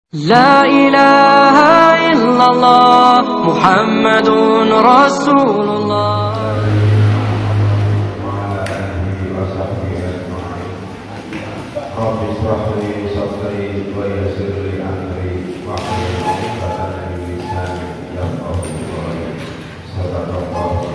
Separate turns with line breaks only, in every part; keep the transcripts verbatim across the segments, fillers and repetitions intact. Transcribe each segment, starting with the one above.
La ilaha illallah Muhammadun Rasulullah.
Rabbi shrah li sadri wa yassir li amri wahlul 'uqdatam min lisani yafqahu qawli. Sadaqallahu.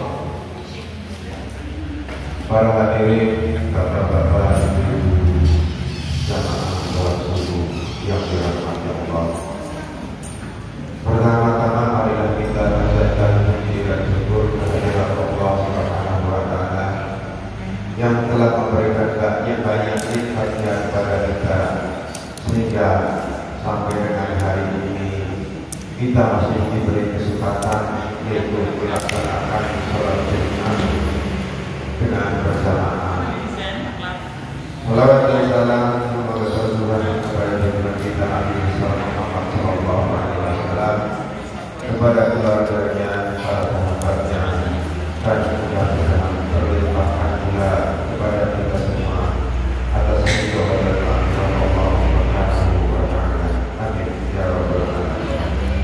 Para hadirin, bapak-bapak, ibu-ibu, jamaah sholat subuh yang dirahmati Allah. Pertama-tama marilah kita panjatkan puji dan syukur kehadirat Allah Subhanahu wa taala yang telah memberikan banyak banyak nikmatnya kepada kita sehingga sampai dengan hari ini kita masih diberi kesempatan yaitu melaksanakan sholat Jumat dengan bersamaan. Salawat dan salam semoga tercurah kepada junjungan kita Nabi Muhammad Shallallahu Alaihi Wasallam, kepada keluarganya, para sahabatnya, dan mudah-mudahan terlimpahkan pula kepada kita semua atas ridho dan rahmat Allah Subhanahu wa taala. Amin ya rabbal alamin.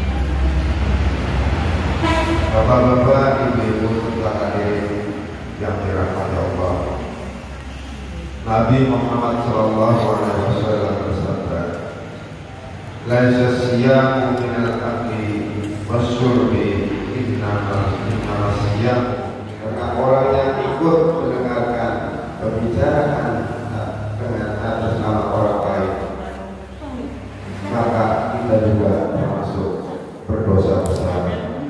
Bapak-bapak, ibu-ibu, setelah hadirin yang dirahmati Allah, Nabi Muhammad Shallallahu Alaihi Wasallam bersabda, "Laisa siyamu minal akli wasyurbi, innama innama siyamu." Karena orang yang ikut mendengarkan pembicaraan dengan atas nama orang lain, maka kita juga termasuk berdosa besar.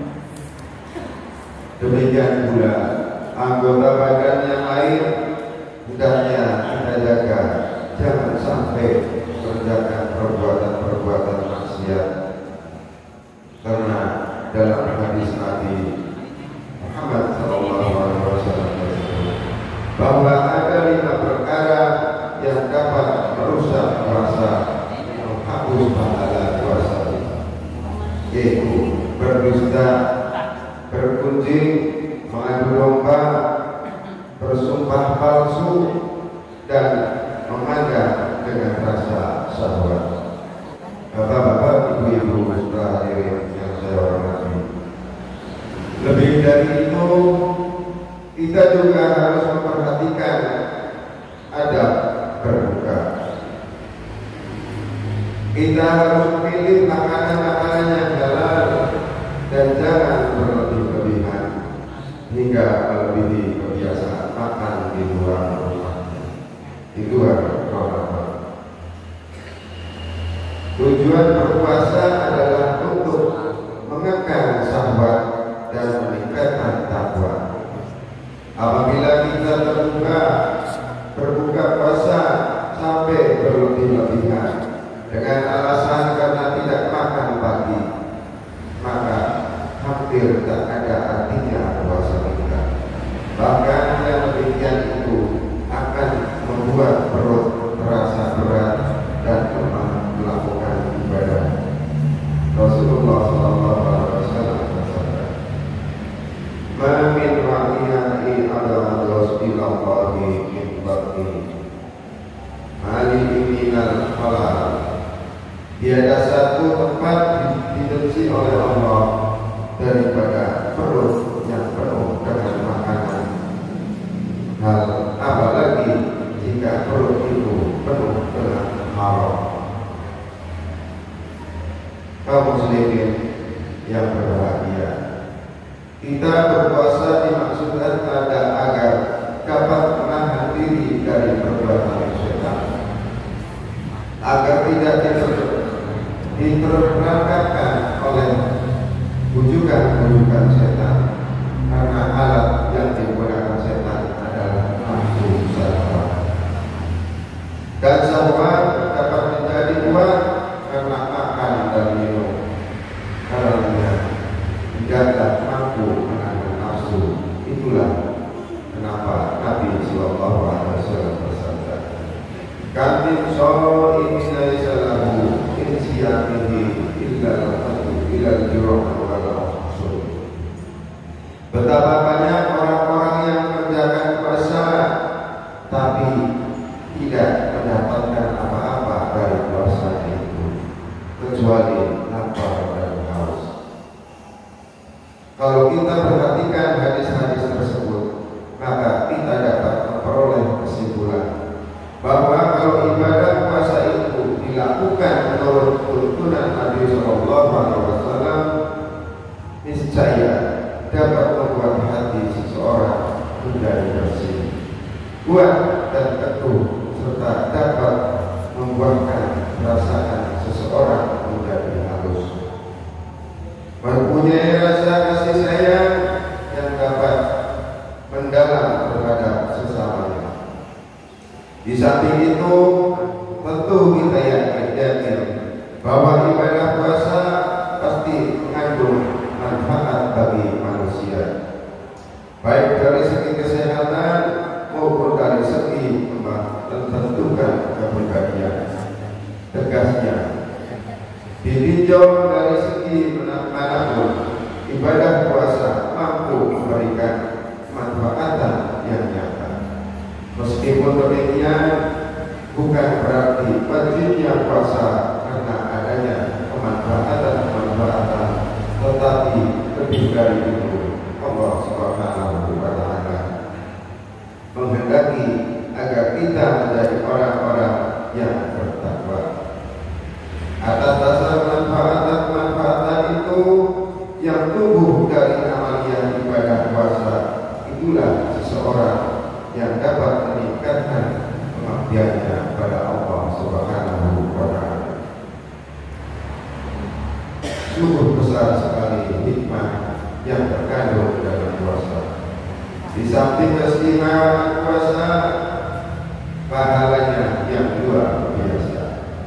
Demikian pula anggota badan yang lain hendaknya kita jaga, jangan sampai mengerjakan perbuatan-perbuatan maksiat. Karena dalam hadis Nabi Muhammad Shallallahu Alaihi Wasallam bahwa ada lima perkara yang dapat merusak puasa, menghapus pahala puasa, yaitu berdusta, bergunjing, mengadu domba, bersumpah palsu, dan memandang dengan rasa syahwat. Bapak-bapak, ibu-ibu, saudara hadirin yang saya hormati, lebih dari itu kita juga harus memperhatikan adab berbuka. Kita harus memilih makanan-makanan yang halal dan jangan berlebih-lebihan hingga melebihi kebiasaan makan di luar rumah, di luar Ramadan. Tujuan berpuasa adalah untuk mengekang syahwat dan meningkatkan takwa. Apabila kita terbuka berbuka puasa sampai berlebih-lebihan dengan alasan karena tidak makan pagi, maka hampir tak ada artinya puasa kita. Bahkan yang demikian itu akan membuat perut terasa berat dan lemah melakukan ibadah. Rasulullah Shallallahu Alaihi Wasallam bersabda, "Ma min ra'iyatin ala Rasulillahi min batni mali minal halal." Tiada satu tempat dibenci oleh Allah daripada perut yang penuh dengan makanan. Hal apalagi jika perut itu penuh dengan haram. Kaum muslimin yang berbahagia, kita berpuasa dimaksudkan ada agar dapat menahan diri dari perbuatan syaitan, agar tidak diterperangkapkan oleh bujukan-bujukan setan, karena alat yang digunakan setan adalah nafsu syahwat. Dan syahwat dapat menjadi kuat karena makan dan minum, karena tidak mampu menahan nafsu. Itulah kenapa Nabi Sallallahu Alaihi Wasallam bersabda, "Katim sha'imin laisa lahu min siyamihi illa al-qatu ila al-jurah wal mahsud." Betapa banyak orang-orang yang mengerjakan puasa tapi tidak mendapatkan apa kecuali lapar dan haus. Kalau kita perhatikan hadis-hadis tersebut, maka kita dapat memperoleh kesimpulan bahwa kalau ibadah puasa itu dilakukan menurut tuntunan Nabi Shallallahu Alaihi Wasallam, niscaya dapat membuat hati seseorang menjadi bersih, kuat dan teguh, serta dapat membuahkan perasaan seseorang menjadi halus, mempunyai rasa kasih sayang yang dapat mendalam terhadap sesamanya. Di samping itu, tentu kita yakin bahwa ibadah puasa pasti mengandung manfaat bagi manusia, baik dari segi kesehatan maupun dari segi menentukan kepribadian. Tegasnya, ditinjau dari segi manapun, ibadah puasa mampu memberikan manfaatan yang nyata. Meskipun demikian, bukan berarti wajibnya puasa karena adanya kemanfaatan-kemanfaatan, tetapi lebih dari itu Allah Subhanahu wa Ta'ala menghendaki agar kita menjadi orang-orang yang bertakwa. Atas dasar manfaatan-manfaatan itu yang tumbuh dari amalia ibadah puasa, itulah seseorang yang dapat meningkatkan pengabdiannya pada Allah Subhanahu wa Ta'ala. Sungguh besar sekali hikmah yang terkandung dalam puasa. Di samping keistimewaan puasa, pahalanya yang luar biasa.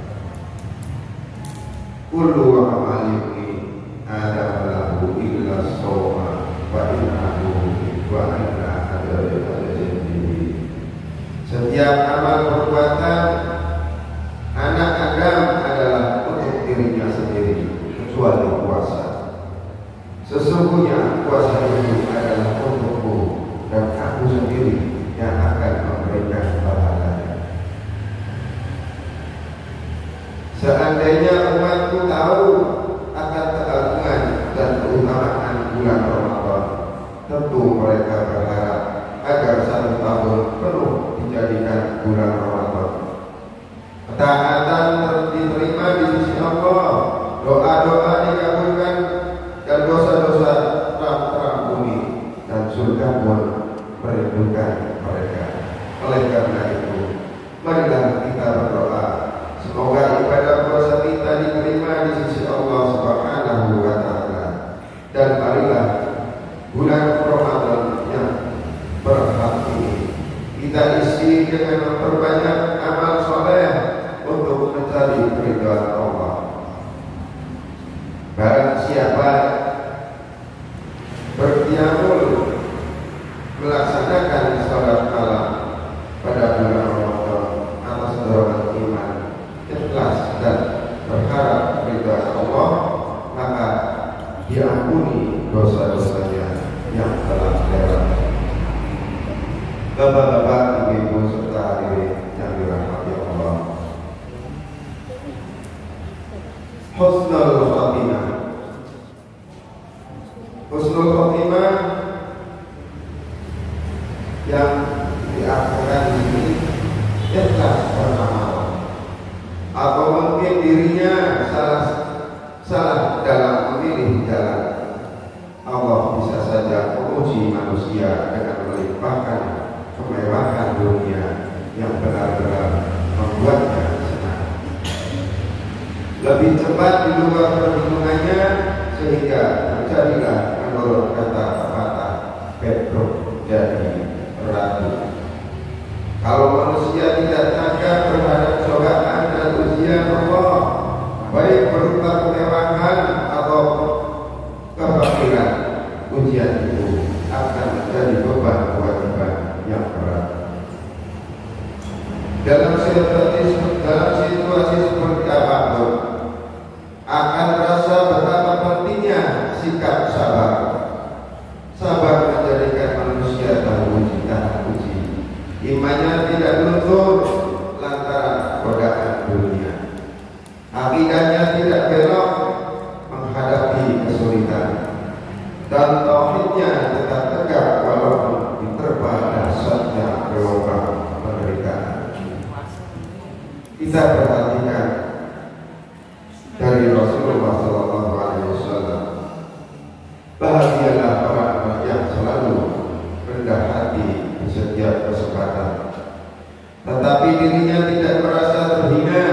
Kullu amalin ada lahu illa shawma wa innahu wa anna adri. Setiap amal perbuatan anak Adam adalah untuk dirinya sendiri, kecuali puasa. Sesungguhnya puasa itu adalah untukmu dan aku sendiri yang akan memberikan pahalanya. Seandainya umatku tahu akan keagungan dan keutamaan bulan Ramadan, tentu mereka berharap agar satu tahun penuh dijadikan bulan Ramadan. Ketaatan diterima di sisi Allah, doa-doa dikabulkan, dan dosa-dosa terampuni, dan surga pun merindukan mereka. Oleh karena itu, marilah kita berdoa semoga ibadah puasa kita diterima di sisi Allah Subhanahu wa Ta'ala, dan marilah bulan Ramadan yang berhak ini kita isi dengan memperbanyak amal soleh untuk mencari keridhaan Allah. Barang siapa berqiyamul melaksanakan salat malam pada bulan Ramadan atas dorongan iman, ikhlas dan berharap ridha Allah, maka diampuni dosa-dosanya yang telah lewat. Bapak-bapak, ibu-ibu serta hadirin yang dirahmati Allah, husnul khatimah. Husnul khatimah yang diartikan di sini ikhlas beramal, atau mungkin dirinya salah salah dalam memilih jalan. Allah bisa saja menguji manusia dengan melimpahkan kemewahan dunia yang benar-benar membuatnya senang, lebih cepat di luar perhitungannya, sehingga terjadilah menurut kata pepatah Petruk jadi ratu. Kalau manusia tidak tanggap terhadap cobaan dan ujian Allah, baik berupa kemewahan atau kefakiran, ujian itu akan menjadi beban kewajiban yang berat. Dalam situasi dalam situasi seperti apapun, akan terasa betapa pentingnya sikap sabar. Sabar menjadikan manusia tahu uji tahan uji. Imannya tidak luntur lantaran godaan dunia. Akidahnya tidak belok kita perhatikan dari Rasulullah Shallallahu Alaihi Wasallam. Bahagialah orang yang selalu rendah hati di setiap kesempatan, tetapi dirinya tidak merasa terhina.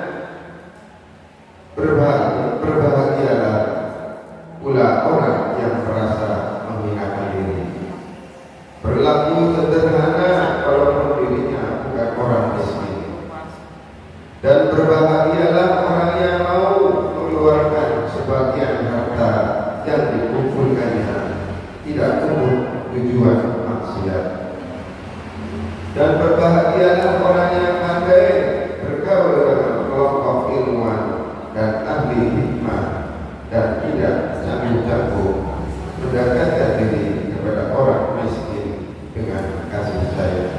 Berbahagialah pula orang yang merasa menghinakan diri, berlaku sederhana walaupun dirinya bukan orang miskin, dan berbahagialah orang yang mau mengeluarkan sebagian harta yang dikumpulkannya tidak untuk tujuan maksiat, dan berbahagialah orang yang pandai bergaul dengan kelompok ilmuwan dan ahli hikmah dan tidak canggung-canggung mendekatkan diri kepada orang miskin dengan kasih sayang.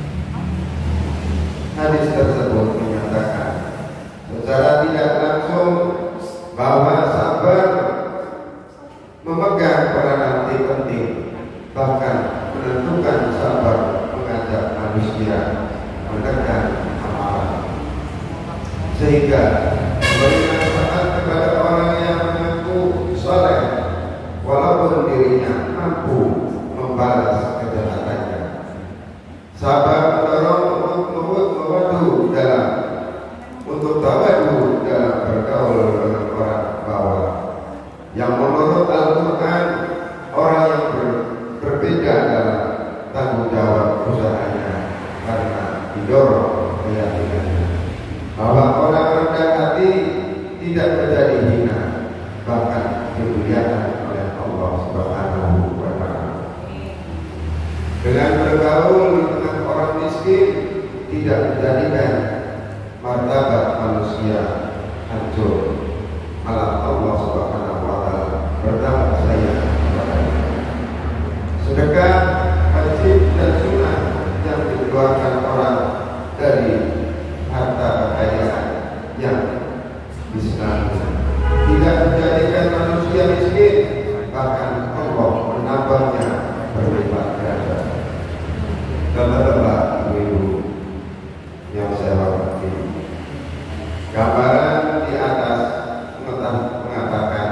Hadis tersebut menyatakan secara tidak langsung bahwa sabar memegang peranan penting, bahkan menentukan sabar mengajak manusia menekan amalan, sehingga memberi manfaat kepada orang yang mengaku soleh walaupun dirinya mampu membalas kejahatannya. Sabar mendorong untuk mewadu dalam untuk tawadu dalam bergaul dengan orang bawah, yang menurut Al-Quran orang yang ber, berbeda dalam tanggung jawab usahanya karena didorong keyakinannya bahwa orang rendah hati tidak menjadi hina, bahkan dimuliakan oleh Allah Subhanahu wa Ta'ala. Dengan bergaul di tengah orang miskin tidak menjadikan martabat manusia hancur, malah Allah Subhanahu wa Ta'ala bertambah sayang kepadanya. Sedekah, haji dan sunnah yang dikeluarkan orang dari harta kekayaan yang Islam tidak menjadikan manusia miskin, bahkan Allah menambahnya berlipat ganda. Bapak-bapak, ibu-ibu yang saya hormati, gambaran di atas mengatakan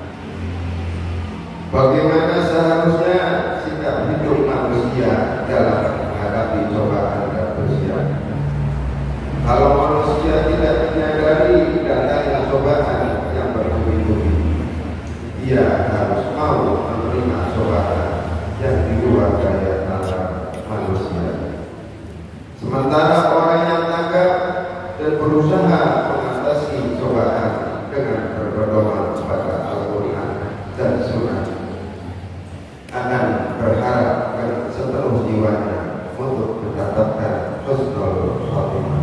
bagaimana seharusnya sikap hidup manusia dalam menghadapi cobaan dan ujian. Kalau manusia tidak menyadari datangnya cobaan yang bertubi-tubi, dia harus mau menerima cobaan yang di luar daya nalar manusia. Sementara orang yang tanggap dan berusaha mengatasi cobaan dengan berpedoman pada Al-Quran dan Sunnah akan berharap dengan sepenuh jiwanya untuk mendapatkan husnul khotimah.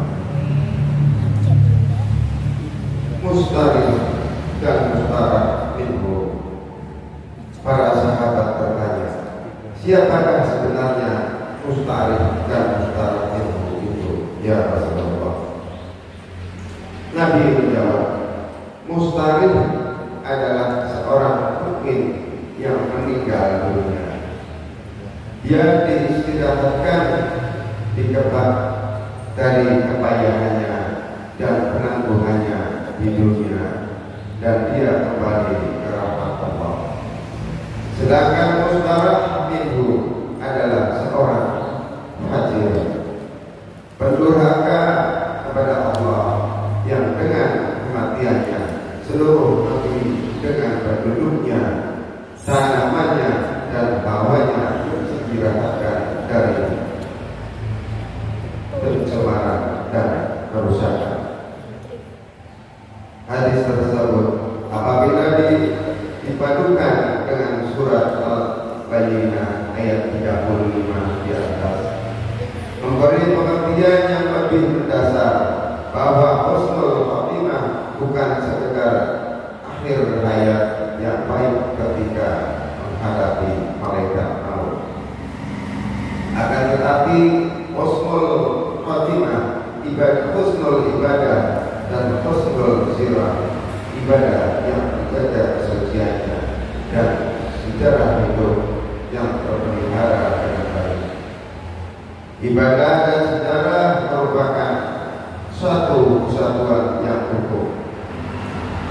Mustari dan mustarak minhu. Para sahabat bertanya, siapakah sebenarnya mustari dan mustarak minhu itu, ya Rasulullah? Nabi menjawab, mustari adalah seorang mukmin yang meninggal dunia. Dia diistirahatkan di tempat dari kepayahannya dan penangguhannya di dunia, dan dia kembali ke rahmat Allah. Sedangkan mustarak minhu adalah seorang hajir, pendurhaka kepada Allah, yang dengan kematiannya seluruh negeri dengan penduduknya, tanamannya dan bawahnya disegerakan dari pencemaran dan kerusakan. Hadis tersebut apabila dipadukan dengan surat Al-Bayyinah ayat tiga puluh lima di atas, memberi pengertian yang lebih mendasar bahwa husnul khotimah bukan sekedar akhir hayat yang baik ketika menghadapi malaikat maut, akan tetapi husnul khotimah ibadah, husnul ibadah dan husnul sirah, ibadah yang terjaga kesuciannya dan sejarah hidup yang terpelihara dengan baik. Ibadah dan sejarah merupakan suatu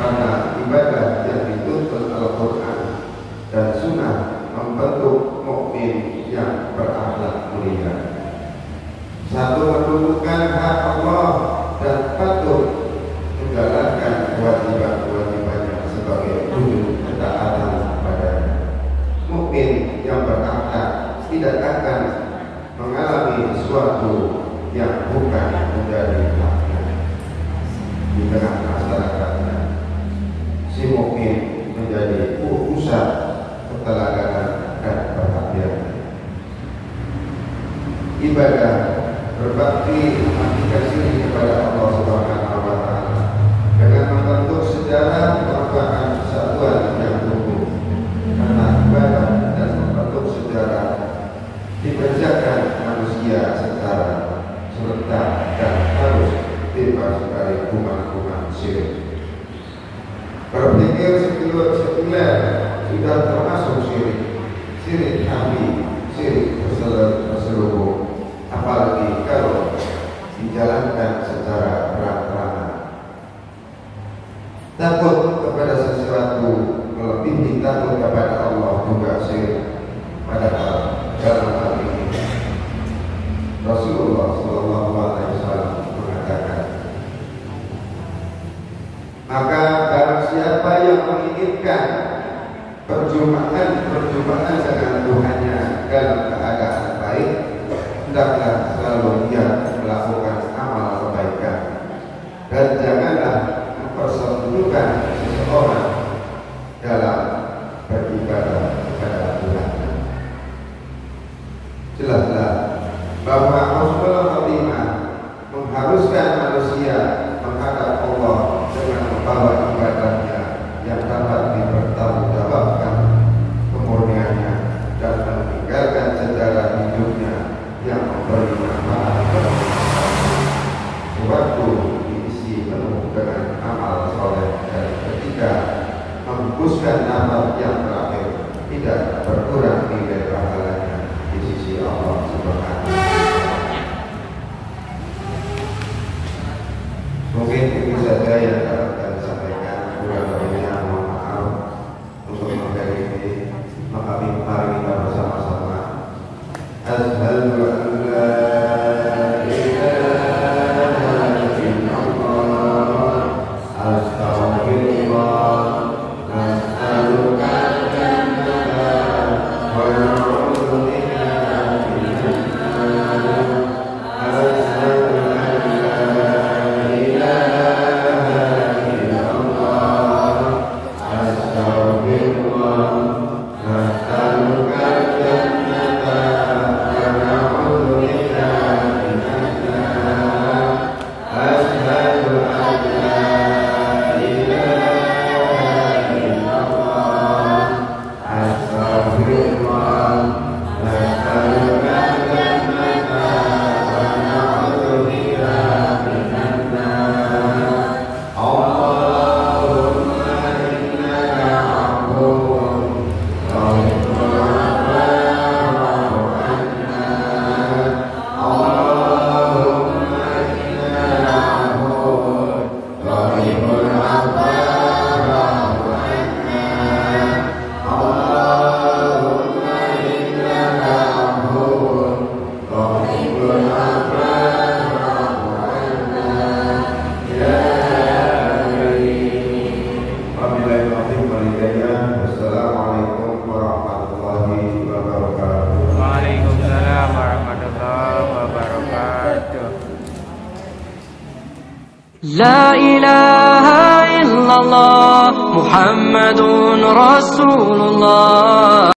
karena ibadah yang dituntut Al-Quran dan Sunnah membentuk mukmin yang berakhlak mulia. Satu, menunjukkan hak Allah dan patuh menjalankan kewajiban-kewajibannya sebagai wujud ketaatan kepadanya. Mukmin yang berakhlak tidak akan mengalami sesuatu yang bukan menjadi haknya di tengah masyarakatnya. Si mukmin menjadi pusat keteladanan dan perhatian. Ibadah berbakti aplikasi kepada Allah Subhanahu wa Ta'ala dengan membentuk sejarah perubahan kesatuan yang tumbuh. Karena ibadah dan membentuk sejarah dikerjakan manusia secara serentak dan harus bebas dari kuman-kuman syirik. Berpikir sekuler sudah termasuk syirik, syirik kami, syirik terselubung, apalagi kalau dijalankan secara terang-terangan. Takut kepada sesuatu melebihi takut kepada Allah juga syirik. Padahal dalam hal ini Rasulullah Shallallahu Alaihi Wasallam mengatakan, maka barang siapa yang menginginkan perjumpaan perjumpaan dengan Tuhannya dalam keadaan baik, hendaklah selalu dia melakukan amal kebaikan dan janganlah mempersekutukan seseorang dalam beribadah kepada Tuhan. Jelaslah bahwa husnul khotimah mengharuskan manusia menghadap Allah dengan membawa ibadahnya yang dapat dipertanggungjawabkan kemurniannya dan meninggalkan sejarah hidupnya yang memberi manfaat bagi masyarakat. Waktu diisi penuh dengan amal soleh dan ketika menghembuskan nafas yang terakhir tidak berkurang nilai pahalanya di sisi Allah Subhanahu wa Ta'ala. Mungkin itu saja yang dapat kami sampaikan. Kurang lebihnya mohon maaf. Untuk materi ini, maka mari kita bersama-sama asyhadu an la ilaha illallah astaghfirullah nas'aluka al-jannata wa na'udzu bika minan nar. Asyhadu an la ilaha illallah astaghfirullah nas'aluka al-jannata wa na'udzu bika minan nar. Asyhadu an la ilaha illallah astaghfirullah nas'aluka al-jannata wa na'udzu bika minan nar. Allahumma innaka 'afuwwun tuhibbul 'afwa fa'fu 'anna. Allahumma innaka 'afuwwun tuhibbul 'afwa fa'fu 'anna. Allahumma innaka 'afuwwun tuhibbul 'afwa fa'fu 'anna. Ya Karim. Wabillahi taufiq wal hidayah. Wassalamualaikum warahmatullahi wabarakatuh.
Waalaikumsalam warahmatullahi wabarakatuh.
لا إله إلا الله محمد رسول الله.